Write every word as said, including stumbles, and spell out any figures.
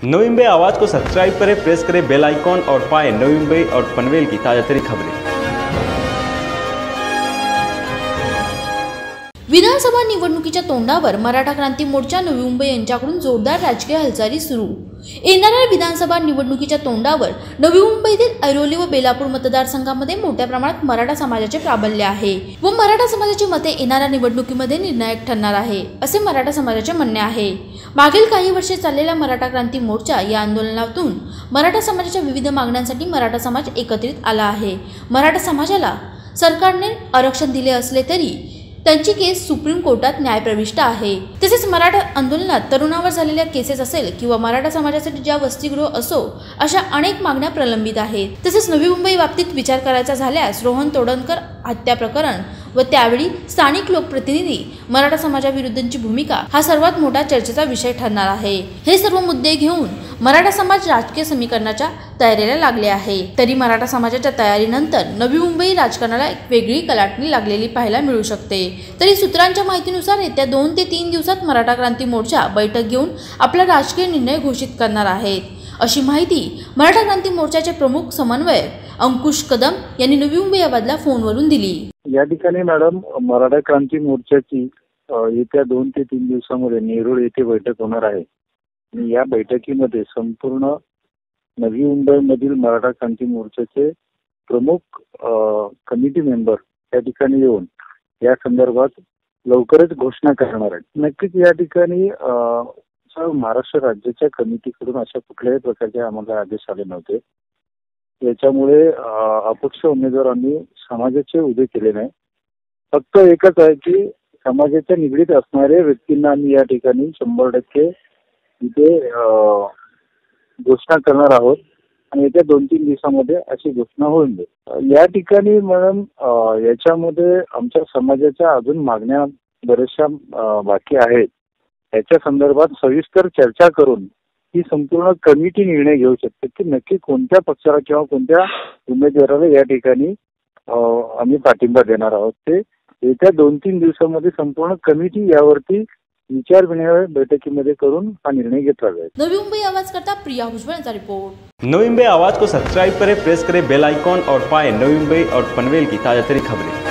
नवी मुंबई आवाज को सब्सक्राइब करें, प्रेस करें बेल आइकॉन और पाएं नवी मुंबई और पनवेल की ताजा तरीन खबरें। विधानसभा निवडणुकीच्या तोंडावर मराठा क्रांती मोर्चा नवी मुंबई यांच्याकडून जोरदार राजकीय हालचाली सुरू। येणाऱ्या विधानसभा निवडणुकीच्या तोंडावर नवी मुंबईतील ऐरोली व बेलापूर मतदारसंघामध्ये मोठ्या प्रमाणात मराठा समाजाचे प्राबल्य आहे व मराठा समाजाची मते येणाऱ्या निवडणुकीमध्ये निर्णायक ठरणार आहे, असे मराठा समाजाचे म्हणणे आहे। मागील काही वर्षे चाललेल्या मराठा क्रांती मोर्चा या आंदोलनातून मराठा समाजाच्या विविध मागण्यांसाठी मराठा समाज एकत्रित आला आहे। मराठा समाजाला सरकारने आरक्षण दिले असले तरी त्यांची केस सुप्रीम कोर्टात न्यायप्रविष्ट आहे। तसेच मराठा आंदोलनात तरुणावर झालेल्या केसेस असेल किंवा मराठा समाजासाठी ज्या वसतिगृह असो, अशा अनेक मागण्या प्रलंबित आहेत। तसेच नवी मुंबई बाबतीत विचार करायचा झाल्यास रोहन तोडणकर हत्या प्रकरण व त्यावेळी स्थानिक लोकप्रतिनिधी मराठा समाजाविरुद्धची भूमिका हा सर्वात मोठा चर्चेचा विषय ठरणार आहे। हे सर्व मुद्दे घेऊन मराठा समाज राजकीय समीकरणाच्या तयारीला लागले आहे। तरी मराठा समाजाच्या तयारीनंतर नवी मुंबई राजकारणाला एक वेगळी कलाटणी लागलेली पाहायला मिळू शकते। तरी सूत्रांच्या माहितीनुसार येत्या दोन ते तीन दिवसात मराठा क्रांती मोर्चा बैठक घेऊन आपला राजकीय निर्णय घोषित करणार आहे, अशी माहिती मराठा क्रांती मोर्चाचे प्रमुख समन्वयक अंकुश कदम यांनी नवी मुंबई आवाजला फोनवरून दिली। या ठिकाणी मॅडम मराठा क्रांती मोर्चाची येत्या दोन ते तीन दिवसांमध्ये नेरूळ येथे बैठक होणार आहे। या बैठकीमध्ये संपूर्ण नवी मुंबईमधील मराठा क्रांती मोर्चाचे प्रमुख कमिटी मेंबर या ठिकाणी येऊन या संदर्भात लवकरच घोषणा करणार आहेत। नक्कीच या ठिकाणी महाराष्ट्र राज्याच्या कमिटीकडून अशा कुठल्याही प्रकारचे आम्हाला आदेश आले नव्हते। याच्यामुळे अपक्ष उमेदवारांनी समाजाचे उभे केले नाही। फक्त एकच आहे की समाजाच्या निगडीत असणाऱ्या व्यक्तींना आम्ही या ठिकाणी शंभर टक्के इथे घोषणा करणार आहोत आणि येत्या दोन तीन दिवसामध्ये अशी घोषणा होईल। या ठिकाणी मॅडम याच्यामध्ये आमच्या समाजाच्या अजून मागण्या बऱ्याचशा बाकी आहेत। याच्या संदर्भात सविस्तर चर्चा करून ही संपूर्ण कमिटी निर्णय घेऊ शकते की नक्की कोणत्या पक्षाला किंवा कोणत्या उमेदवाराला या ठिकाणी आम्ही पाठिंबा देणार आहोत। ते येत्या दोन तीन दिवसांमध्ये संपूर्ण कमिटी यावरती विचार विनिमय बैठकीमध्ये करून हा निर्णय घेतला जाईल। नवी मुंबई आवाज करता प्रिया भुजबळ यांचा रिपोर्ट। नवी मुंबई आवाज को सब्सक्राइब करें, प्रेस करें बेल आइकॉन और पाएं नवी मुंबई और पनवेल की ताजा तरीन खबरें।